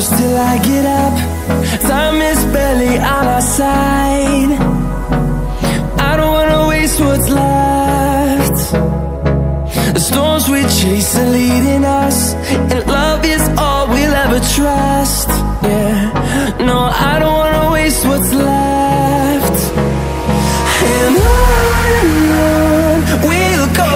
close till I get up. Time is barely on our side. I don't wanna waste what's left. The storms we chase are leading us, and love is all we'll ever trust. Yeah, no, I don't wanna waste what's left. And on we'll go,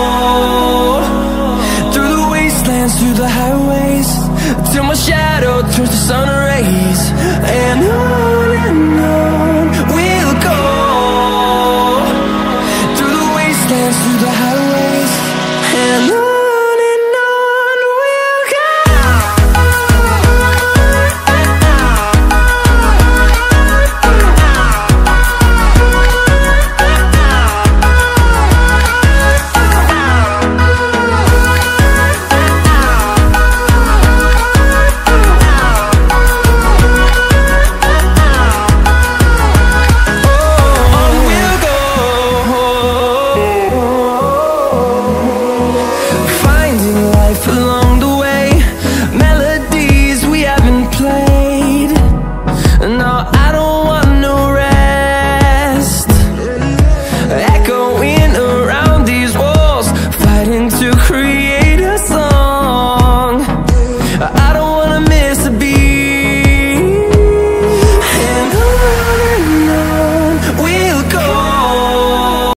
through the wastelands, through the highways, till my shadow turns to sun rays. And on